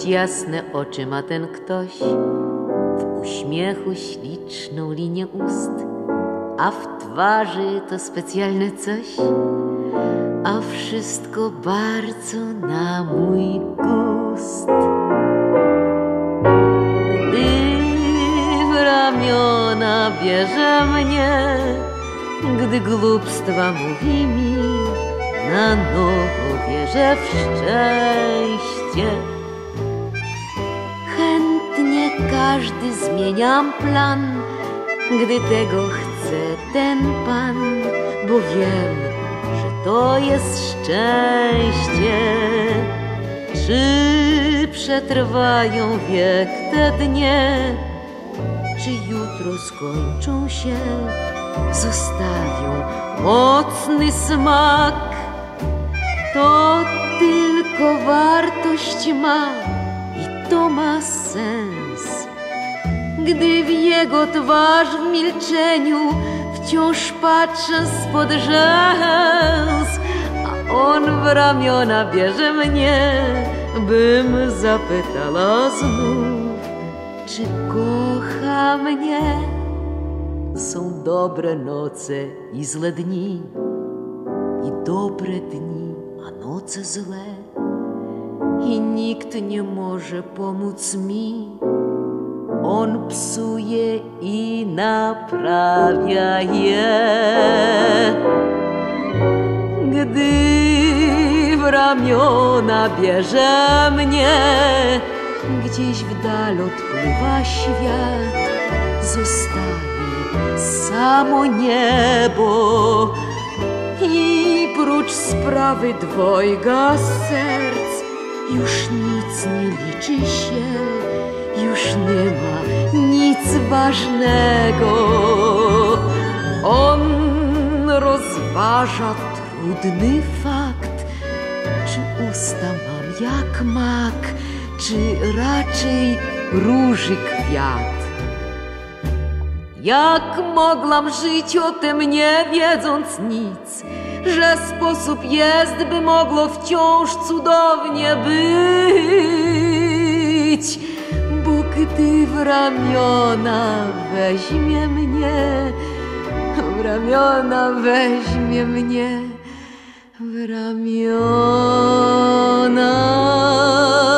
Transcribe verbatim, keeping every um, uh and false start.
Dość jasne oczy ma ten ktoś, w uśmiechu śliczną linię ust, a w twarzy to specjalne coś, a wszystko bardzo na mój gust. Gdy w ramiona bierze mnie, gdy głupstwa mówi mi, na nowo wierzę w szczęście. Chętnie każdy zmieniam plan, gdy tego chce ten pan, bo wiem, że to jest szczęście. Czy przetrwają wiek te dnie, czy jutro skończą się, zostawią mocny smak. To tylko wartość ma i to ma sens, gdy w jego twarz w milczeniu wciąż patrzę spod rzęs, a on w ramiona bierze mnie, bym zapytała znów, czy kocha mnie. Są dobre noce i złe dni, i dobre dni, a noce złe, i nikt nie może pomóc mi. On psuje i naprawia je. Gdy w ramiona bierze mnie, gdzieś w dal odpływa świat, zostaje samo niebo. I prócz sprawy dwojga serc już nic nie liczy się, już nie ma nic ważnego. On rozważa trudny fakt, czy usta mam jak mak, czy raczej róży kwiat. Jak mogłam żyć o tym nie wiedząc nic, że sposób jest, by mogło wciąż cudownie być. Bo gdy w ramiona weźmie mnie, w ramiona weźmie mnie, w ramiona